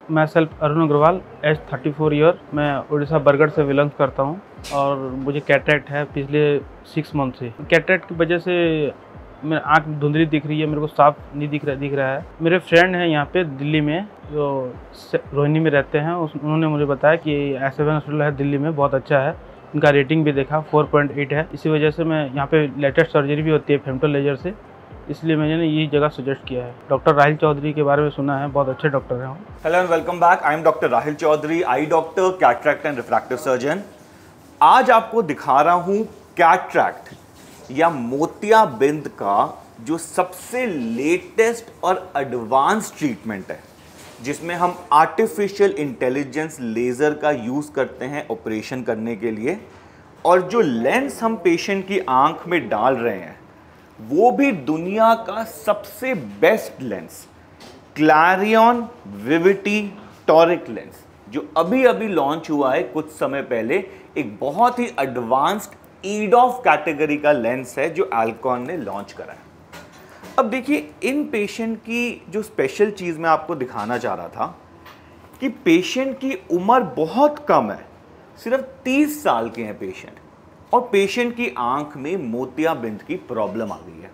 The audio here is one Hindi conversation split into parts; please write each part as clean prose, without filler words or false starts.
मैं self Arun Agrawal, age 34 year. मैं उड़ीसा बरगढ़ से बिलोंग करता हूँ और मुझे कैटरेक्ट है पिछले 6 मंथ से। कैटरेक्ट की वजह से मेरी आँख धुंधली दिख रही है, मेरे को साफ नहीं दिख रहा है। मेरे फ्रेंड हैं यहाँ पे दिल्ली में जो रोहिणी में रहते हैं, उन्होंने मुझे बताया कि S7 हॉस्पिटल है दिल्ली में, बहुत अच्छा है। इनका रेटिंग भी देखा 4.8 है। इसी वजह से मैं यहाँ पे लेटेस्ट सर्जरी भी होती है फेमटो लेजर से, इसलिए मैंने यही जगह सजेस्ट किया है। डॉक्टर राहिल चौधरी के बारे में सुना है, बहुत अच्छे डॉक्टर हैं। Hello and welcome back. I am doctor Rahil Chaudhary, eye doctor, cataract and refractive surgeon. आज आपको दिखा रहा हूं कैटरेक्ट या मोतियाबिंद का जो सबसे लेटेस्ट और एडवांस ट्रीटमेंट है, जिसमें हम आर्टिफिशियल इंटेलिजेंस लेज़र का यूज़ करते हैं ऑपरेशन करने के लिए। और जो लेंस हम पेशेंट की आंख में डाल रहे हैं वो भी दुनिया का सबसे best lens, Clareon Vivity toric lens, जो अभी अभी लॉन्च हुआ है कुछ समय पहले। एक बहुत ही एडवांस्ड ईडॉफ कैटेगरी का लेंस है जो अल्कॉन ने लॉन्च करा है। अब देखिए, इन पेशेंट की जो स्पेशल चीज़ मैं आपको दिखाना चाह रहा था कि पेशेंट की उम्र बहुत कम है, सिर्फ 30 साल के हैं पेशेंट, और पेशेंट की आंख में मोतियाबिंद की प्रॉब्लम आ गई है।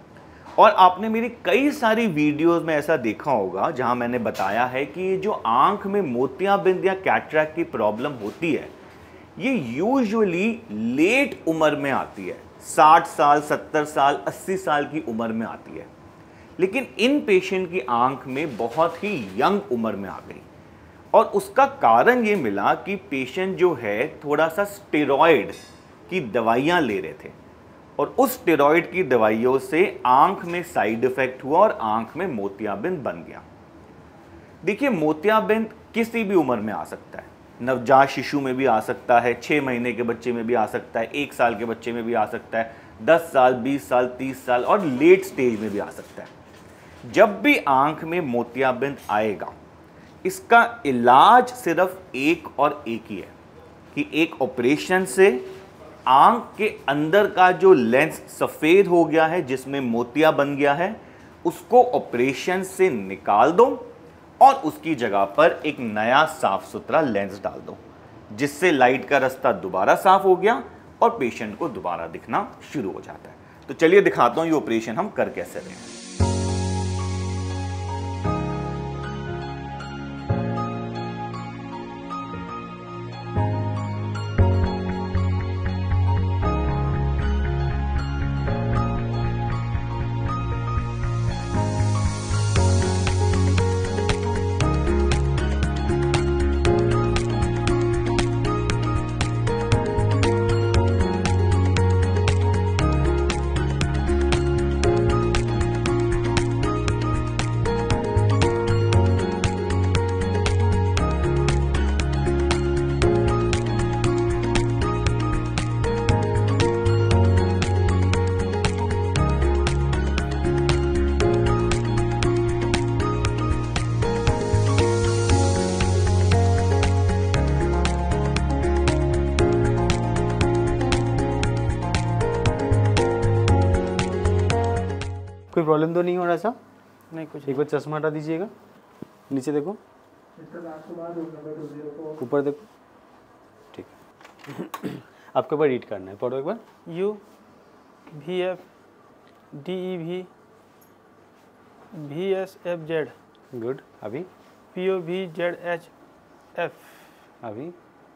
और आपने मेरी कई सारी वीडियोस में ऐसा देखा होगा जहां मैंने बताया है कि जो आंख में मोतियाबिंद या कैटरेक्ट की प्रॉब्लम होती है, ये यूजुअली लेट उम्र में आती है, 60 साल, 70 साल, 80 साल की उम्र में आती है। लेकिन इन पेशेंट की आंख में बहुत ही यंग उम्र में आ गई, और उसका कारण ये मिला कि पेशेंट जो है थोड़ा सा स्टेरॉइड की दवाइयाँ ले रहे थे, और उस स्टेरॉइड की दवाइयों से आंख में साइड इफेक्ट हुआ और आंख में मोतियाबिंद बन गया। देखिए, मोतियाबिंद किसी भी उम्र में आ सकता है, नवजात शिशु में भी आ सकता है, 6 महीने के बच्चे में भी आ सकता है, 1 साल के बच्चे में भी आ सकता है, 10 साल, 20 साल, 30 साल और लेट स्टेज में भी आ सकता है। जब भी आंख में मोतियाबिंद आएगा, इसका इलाज सिर्फ एक और एक ही है कि एक ऑपरेशन से आंख के अंदर का जो लेंस सफ़ेद हो गया है, जिसमें मोतिया बन गया है, उसको ऑपरेशन से निकाल दो और उसकी जगह पर एक नया साफ सुथरा लेंस डाल दो, जिससे लाइट का रास्ता दोबारा साफ हो गया और पेशेंट को दोबारा दिखना शुरू हो जाता है। तो चलिए दिखाता हूं ये ऑपरेशन हम कर कैसे रहे हैं। कोई प्रॉब्लम तो नहीं हो रहा सा? नहीं, कुछ एक बार चश्मा हटा दीजिएगा, नीचे देखो, ऊपर देखो, ठीक है। आपके ऊपर रीड करना है, पढ़ो एक बार। UVFDEV VSFZ। गुड। अभी POVZHF अभी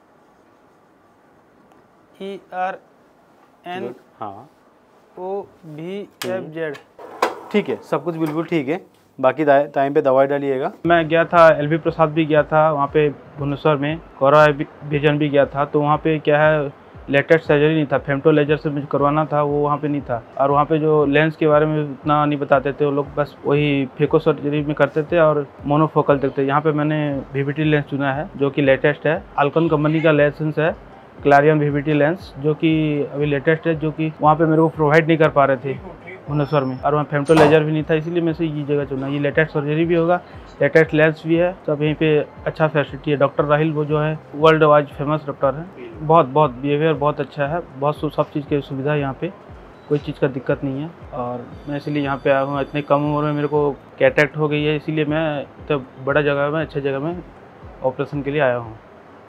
ERN हाँ OVFZ। ठीक है, सब कुछ बिल्कुल ठीक है। बाकी टाइम पे दवाई डालिएगा। मैं गया था, LV प्रसाद भी गया था वहाँ पे भुवनेश्वर में, गौरव विजन भी गया था। तो वहाँ पे क्या है, लेटेस्ट सर्जरी नहीं था, फेमटो लेजर से मुझे करवाना था, वो वहाँ पे नहीं था। और वहाँ पे जो लेंस के बारे में उतना नहीं बताते थे वो लोग, बस वही फेको सर्जरी में करते थे और मोनोफोकल देखते। यहाँ पे मैंने VVT लेंस चुना है जो कि लेटेस्ट है, अल्कॉन कंपनी का लाइसेंस है, क्लैरियन VVT लेंस, जो कि अभी लेटेस्ट है, जो कि वहाँ पे मेरे को प्रोवाइड नहीं कर पा रहे थे भुवनेश्वर में, और वहाँ फेमटो लेजर भी नहीं था, इसीलिए मैं से ये जगह चुना। ये लेटेस्ट सर्जरी भी होगा, लेटेस्ट लेंस भी है, सब यहीं पे अच्छा फैसिलिटी है। डॉक्टर राहिल वो जो है वर्ल्ड वाइड फेमस डॉक्टर है, बहुत बिहेवियर बहुत अच्छा है, बहुत सब चीज़ की सुविधा है यहाँ पे। कोई चीज़ का दिक्कत नहीं है। और मैं इसीलिए यहाँ पे आया हूँ। इतनी कम उम्र में मेरे को कैटरेक्ट हो गई है, इसीलिए मैं तो बड़ा जगह में, अच्छी जगह में ऑपरेशन के लिए आया हूँ।